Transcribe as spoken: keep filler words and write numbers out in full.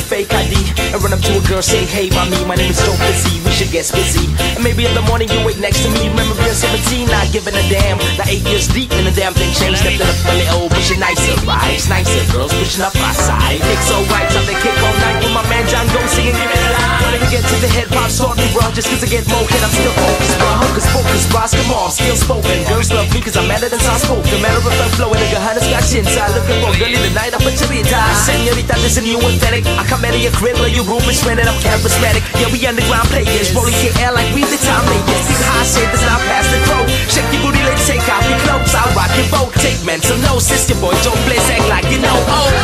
fake I D and run up to a girl, say, hey, mommy, my name is Joe Busy, we should get busy. And maybe in the morning you wait next to me. Remember being seventeen, not giving a damn. Now eight years deep and the damn thing changed. Stepped it up a little, pushing nicer, right? Nicer girls pushing up my side. Kick so right, time they kick all night with my man John Go singing, give it a line. When I get to the head, pop taught me, bro. Just cause I get more hit, I'm still focused, bro. Hocus pocus, bros, come on, still spoken. Girls love me cause I'm madder than soft spoken. Matter of fact, flowing, nigga, honey, scratch inside. Looking for a girl in the night, I put your beat high. Senorita, this is new authentic. I come out of your crib, like your room is rented, I'm charismatic. Yeah, we underground players, rolling K L like we the time layers. See how I say this, now pass the throat. Shake your booty, let's take off your clothes. I'll rock your boat, take mental notes. Sister boy, Joe Bliss, act like you know. Oh,